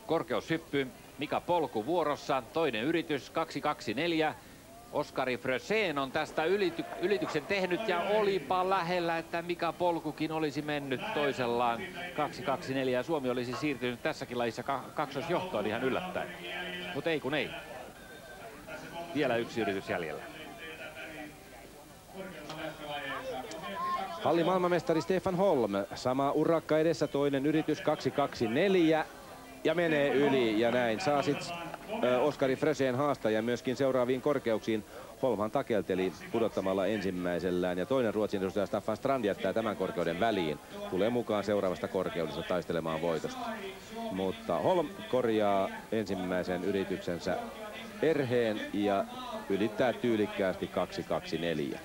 Korkeushyppy. Mika Polku vuorossa. Toinen yritys 2.24. Oskari Frösén on tästä ylityksen tehnyt ja olipa lähellä, että Mika Polkukin olisi mennyt toisellaan 2.24 ja Suomi olisi siirtynyt tässäkin lajissa kaksosjohtoon ihan yllättäen. Mutta ei kun ei. Vielä yksi yritys jäljellä. Hallin maailmanmestari Stefan Holm. Sama urakka edessä, toinen yritys 2.24 ja menee yli ja näin saa sitten Oskari Frösén haastaja myöskin seuraaviin korkeuksiin. Holmhan takelteli pudottamalla ensimmäisellään ja toinen Ruotsin edustaja Staffan Strand jättää tämän korkeuden väliin. Tulee mukaan seuraavasta korkeudesta taistelemaan voitosta. Mutta Holm korjaa ensimmäisen yrityksensä erheen ja ylittää tyylikkäästi 2.24.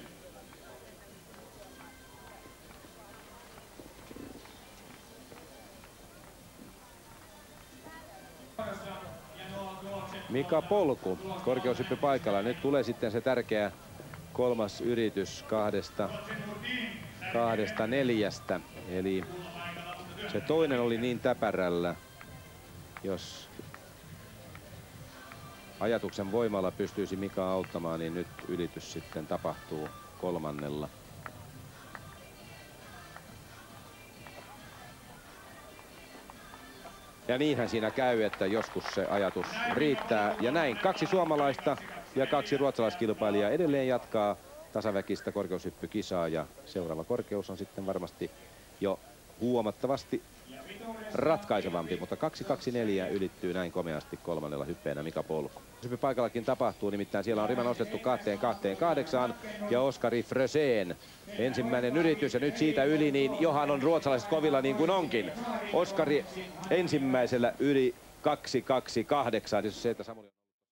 Mika Polku, korkeushyppy paikalla. Nyt tulee sitten se tärkeä kolmas yritys kahdesta neljästä. Eli se toinen oli niin täpärällä, jos ajatuksen voimalla pystyisi Mika auttamaan, niin nyt ylitys sitten tapahtuu kolmannella. Ja niinhän siinä käy, että joskus se ajatus riittää. Ja näin 2 suomalaista ja 2 ruotsalaiskilpailijaa edelleen jatkaa tasaväkistä korkeushyppykisaa. Ja seuraava korkeus on sitten varmasti jo huomattavasti ratkaisevampi. Mutta 2.24 ylittyy näin komeasti kolmannella hyppeenä Mika Polku. Hyppypaikallakin tapahtuu, nimittäin siellä on rima nostettu 2.28 ja Oskari Frösén. Ensimmäinen yritys ja nyt siitä yli, niin johan on ruotsalaiset kovilla niin kuin onkin. Oskari ensimmäisellä yli 2.28. Se, että Samuli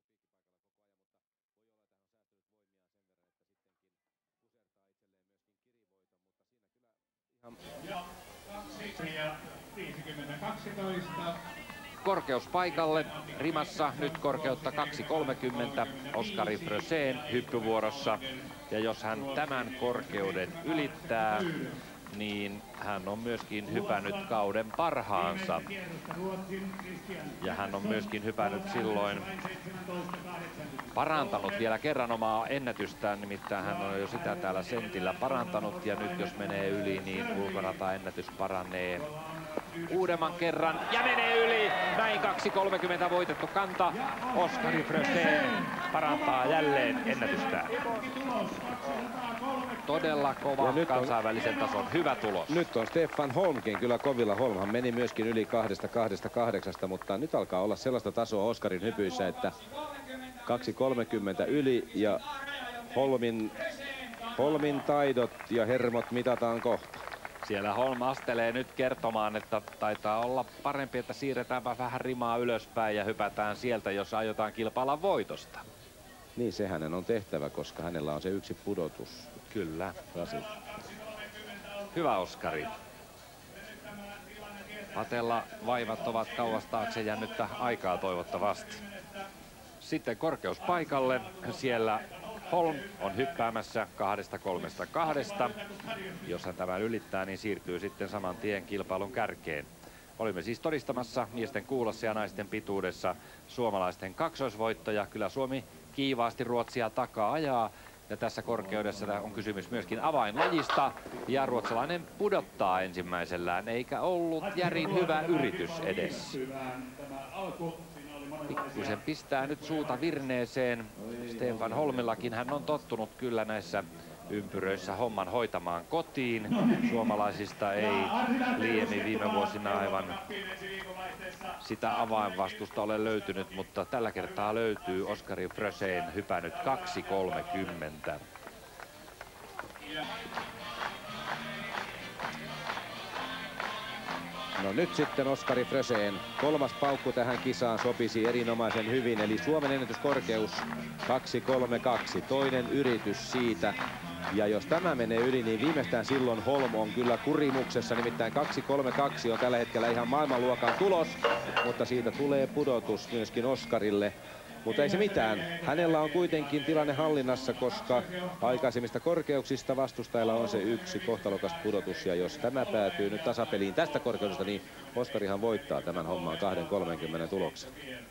korkeuspaikalle rimassa nyt korkeutta 2.30 Oskari Frösén hyppyvuorossa ja jos hän tämän korkeuden ylittää, niin hän on myöskin hypännyt kauden parhaansa ja hän on myöskin hypännyt silloin parantanut vielä kerran omaa ennätystään, nimittäin hän on jo sitä täällä sentillä parantanut ja nyt jos menee yli, niin ulkorataennätys paranee uudemman kerran ja menee yli. Näin 2.30 voitettu kanta. Oskari Frösén parantaa jälleen ennätystään. Todella kova kansainvälisen tason hyvä tulos. Nyt on Stefan Holmkin kyllä kovilla. Holmhan meni myöskin yli 2.28, mutta nyt alkaa olla sellaista tasoa Oskarin hypyissä, että 2.30 yli ja Holmin taidot ja hermot mitataan kohta. Siellä Holm astelee nyt kertomaan, että taitaa olla parempi, että siirretäänpä vähän rimaa ylöspäin ja hypätään sieltä, jos aiotaan kilpailla voitosta. Niin se hänen on tehtävä, koska hänellä on se yksi pudotus. Kyllä. Hyvä Oskari. Patella vaivat ovat kauas taakse jäänyttä aikaa toivottavasti. Sitten korkeuspaikalle. Siellä Holm on hyppäämässä 2.32. Jos hän tämän ylittää, niin siirtyy sitten saman tien kilpailun kärkeen. Olimme siis todistamassa miesten kuulassa ja naisten pituudessa suomalaisten kaksoisvoittoja. Kyllä Suomi kiivaasti Ruotsia takaa ajaa. Ja tässä korkeudessa on kysymys myöskin avainlajista. Ja ruotsalainen pudottaa ensimmäisellään, eikä ollut järin hyvä yritys edes. Pikkuisen pistää nyt suuta virneeseen. Stefan Holmillakin hän on tottunut kyllä näissä ympyröissä homman hoitamaan kotiin. Suomalaisista ei liiemmin viime vuosina aivan sitä avainvastusta ole löytynyt, mutta tällä kertaa löytyy Oskari Frösén hypännyt 2.30. No nyt sitten Oskari Frösén. Kolmas paukku tähän kisaan sopisi erinomaisen hyvin, eli Suomen ennätyskorkeus 2.32. Toinen yritys siitä. Ja jos tämä menee yli, niin viimeistään silloin Holm on kyllä kurimuksessa. Nimittäin 2.32 on tällä hetkellä ihan maailmanluokan tulos, mutta siitä tulee pudotus myöskin Oskarille. Mutta ei se mitään. Hänellä on kuitenkin tilanne hallinnassa, koska aikaisemmista korkeuksista vastustajalla on se yksi kohtalokas pudotus. Ja jos tämä päätyy nyt tasapeliin tästä korkeudesta, niin Oskarihan voittaa tämän homman 2.30 tuloksen.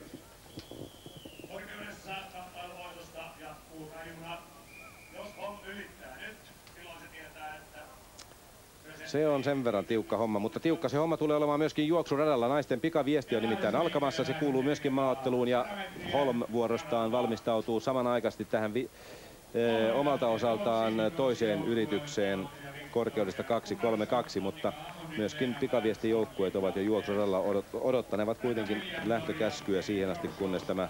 Se on sen verran tiukka homma, mutta tiukka se homma tulee olemaan myöskin juoksuradalla. Naisten pikaviesti on nimittäin alkamassa. Se kuuluu myöskin maaotteluun ja Holm vuorostaan valmistautuu samanaikaisesti tähän omalta osaltaan toiseen yritykseen korkeudesta 2.32, mutta myöskin pikaviestijoukkueet ovat jo juoksuradalla odottanevat kuitenkin lähtökäskyä siihen asti, kunnes tämä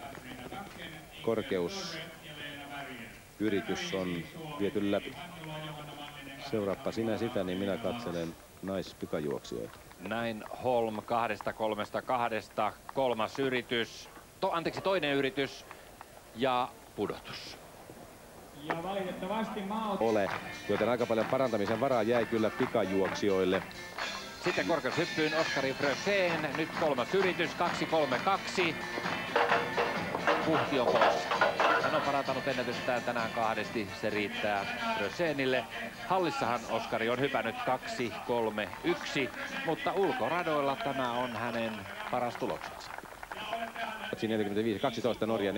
korkeusyritys on viety läpi. Seuraappa sinä sitä, niin minä katselen naispikajuoksijoita. Näin Holm 2.32, kolmas yritys, toinen yritys ja pudotus. Ja valitettavasti ole, joten aika paljon parantamisen varaa jäi kyllä pikajuoksijoille. Sitten korkeushyppyyn Oskari Frösén, nyt kolmas yritys, 2.32. Puhti on pois. Hän on parantanut ennätystään tänään kahdesti, se riittää Frösénille. Hallissahan Oskari on hypännyt 2.31, mutta ulkoradoilla tämä on hänen paras tuloksensa. 45-12, Norja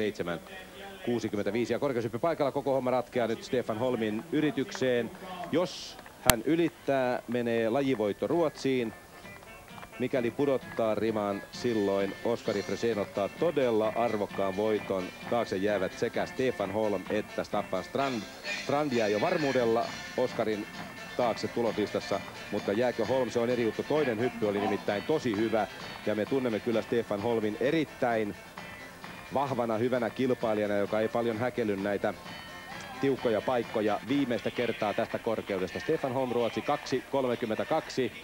47-65 ja korkeushyppy paikalla koko homma ratkeaa nyt Stefan Holmin yritykseen. Jos hän ylittää, menee lajivoitto Ruotsiin. Mikäli pudottaa riman, silloin Oskari Frösén ottaa todella arvokkaan voiton. Taakse jäävät sekä Stefan Holm että Staffan Strand. Strand jää jo varmuudella Oskarin taakse tuloslistassa, mutta jääkö Holm, se on eri juttu. Toinen hyppy oli nimittäin tosi hyvä ja me tunnemme kyllä Stefan Holmin erittäin vahvana, hyvänä kilpailijana, joka ei paljon häkelly näitä tiukkoja paikkoja viimeistä kertaa tästä korkeudesta. Stefan Holm Ruotsi 2.32.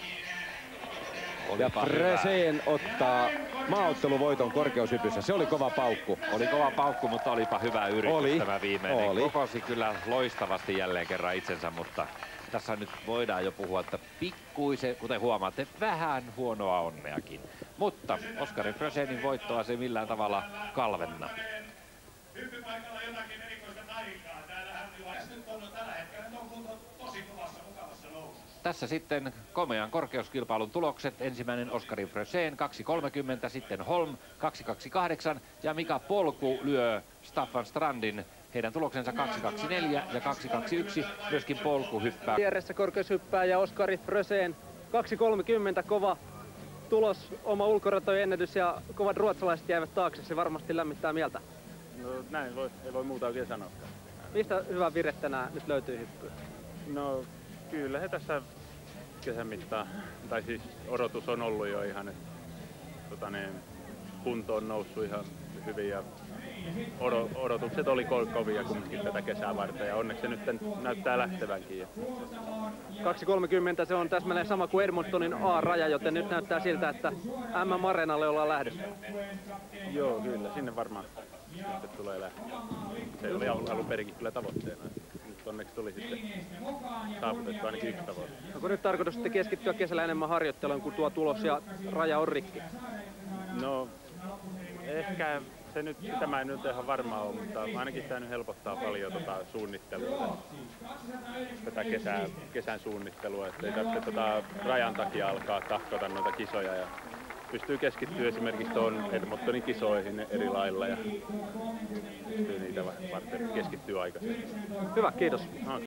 Ja Frösén ottaa maaotteluvoiton korkeushypyssä. Se oli kova paukku. Oli kova paukku, mutta olipa hyvä yritys tämä viimeinen. Kokosi kyllä loistavasti jälleen kerran itsensä, mutta tässä nyt voidaan jo puhua, että pikkuisen, kuten huomaatte, vähän huonoa onneakin. Mutta Oskari Frösénin voittoa se millään tavalla kalvenna. Hyppypaikalla jotakin erikoista taikaa. Täällähän nyt on tällä hetkellä tosi kovassa mukavassa nousussa. Tässä sitten komean korkeuskilpailun tulokset. Ensimmäinen Oskari Frösén 2.30, sitten Holm 2.28 ja Mika Polku lyö Staffan Strandin. Heidän tuloksensa 2.24 ja 2.21. Myöskin Polku hyppää. Vieressä korkeushyppää ja Oskari Frösén 2.30, kova tulos, oma ulkoratojen ennätys ja kovat ruotsalaiset jäivät taakse. Se varmasti lämmittää mieltä. No näin ei voi muuta oikein sanoa. Mistä hyvä vire tänään nyt löytyy hyppyyn? No kyllä he tässä kesän mittaan, tai siis odotus on ollut jo ihan, että kunto on noussut ihan hyvin ja odotukset oli kovia kumminkin tätä kesää varten ja onneksi se nyt näyttää lähtevänkin. 2.30 se on täsmälleen sama kuin Edmontonin A-raja, joten nyt näyttää siltä, että MM-areenalle ollaan lähdössä. Joo, kyllä, sinne varmaan sitten tulee lähteä. Se oli alun perinkin kyllä tavoitteena. Nyt onneksi tuli sitten saavutettu ainakin yksi tavoite. Onko nyt tarkoitus sitten keskittyä kesällä enemmän harjoitteluun, kun tuo tulos ja raja on rikki? No, ehkä se nyt, tämä ei nyt ihan varmaa ole, mutta ainakin tämä nyt helpottaa paljon suunnittelua, tätä kesän suunnittelua, ettei tarvitse rajan takia alkaa tahkota noita kisoja ja pystyy keskittyä esimerkiksi tuon Edmontonin kisoihin eri lailla ja pystyy niitä varten keskittyä aikaisemmin. Hyvä, kiitos. No,